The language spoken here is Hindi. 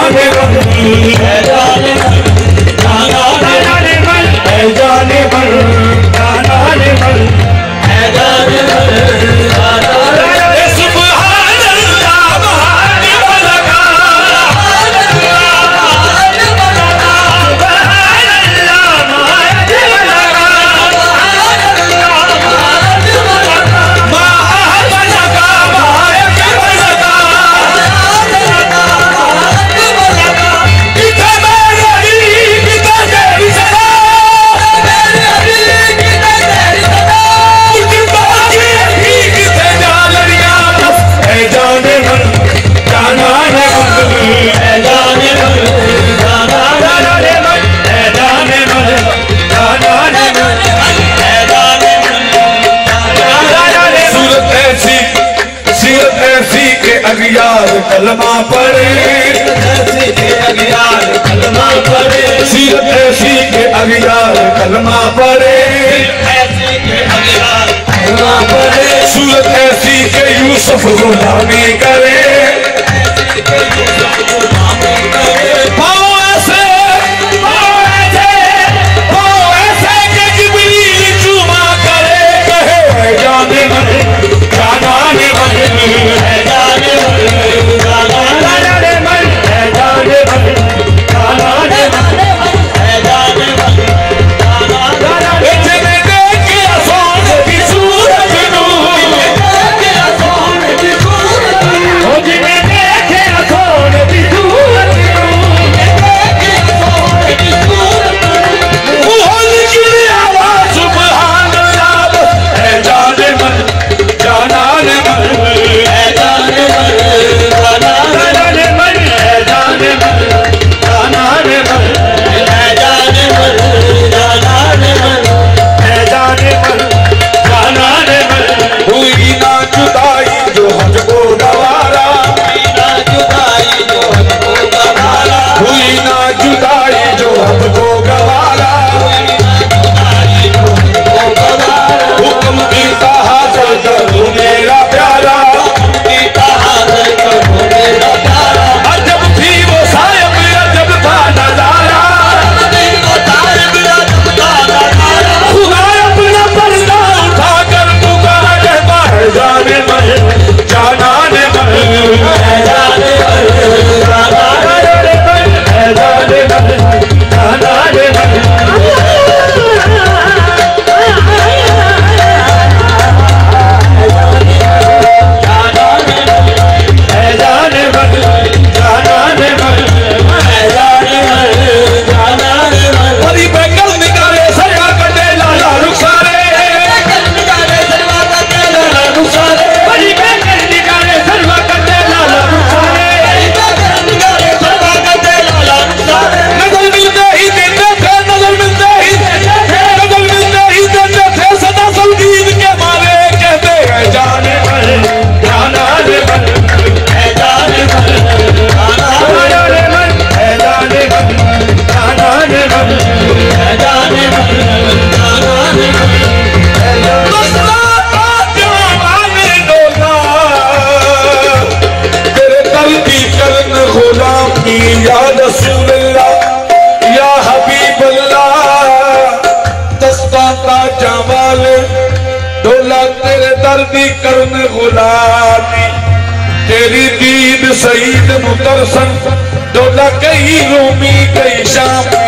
जाने मन है जाने मन जाने मन है जाने मन जाने मन है जाने मन अगियार कलमा पढ़े अगियार कलमा पढ़े सीरत ऐसी के अगियार कलमा पढ़े सूरत ऐसी के यूसुफ गुलामी करे के जिब्रील चुमा करे कहे जाने मन जाने मन है जाने मन जाने मन है जाने मन जाने मन है जाने मन इतने देखे सोन की सूरत नूर हो जिन्हें देखे सोन की सूरत नूर की आवाज सुभान अल्लाह है जाने मन जाने मन है जाने मन जाने मन है जाने मन जाने मन है जाने मन जाने मन है जाने मन जाने मन हुई ना जुदाई जो हमको गवारा हुई ना जुदाई जो हमको गवारा हुई ना जुदाई जो हमको गवारा हुक्म पीता हासिल करूं मेरा प्यारा पीता हासिल करूं मेरा प्यारा अजब थी वो साहिब अजब था नजारा खुदा अपना पर्दा उठा कर पुकारा कहता है जाने मन जाने मन है जाने मन जाने मन है जाने मन जाने मन या रसूल अल्लाह या हबीब अल्लाह दस्ता का जमाल डोला तेरे दर्दी करन गुलामी तेरी दीद सईद मुतरसन डोला कहीं रूमी कहीं शाम